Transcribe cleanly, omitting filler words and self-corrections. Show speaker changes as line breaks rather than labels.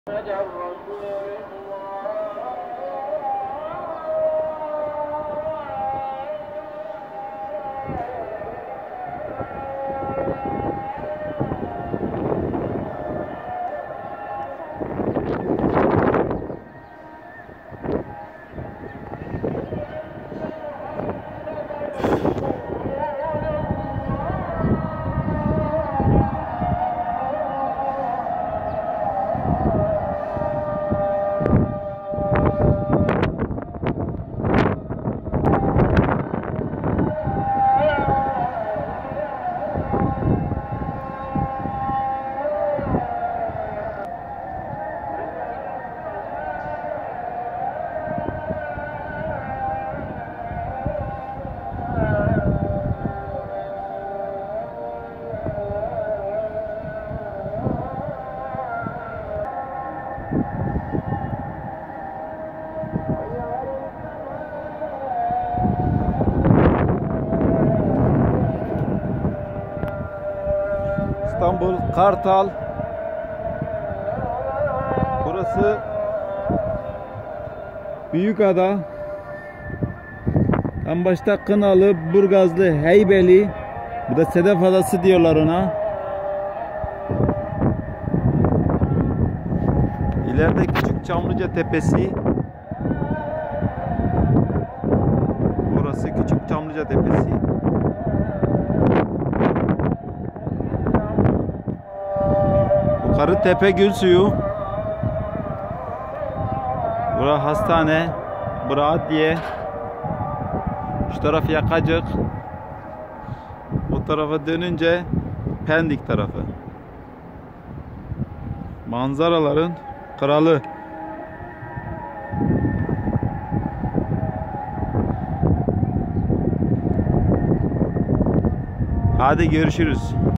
İstanbul, Kartal. Burası Büyükada. En başta Kınalı, Burgazlı, Heybeli. Bu da Sedef Adası diyorlar ona. İleride Küçük Çamlıca Tepesi. Burası Küçük Çamlıca Tepesi. Yukarı Tepe Gülsuyu. Bura hastane. Bura adliye. Şu taraf Yakacık. O tarafa dönünce Pendik tarafı. Manzaraların kralı. Hadi görüşürüz.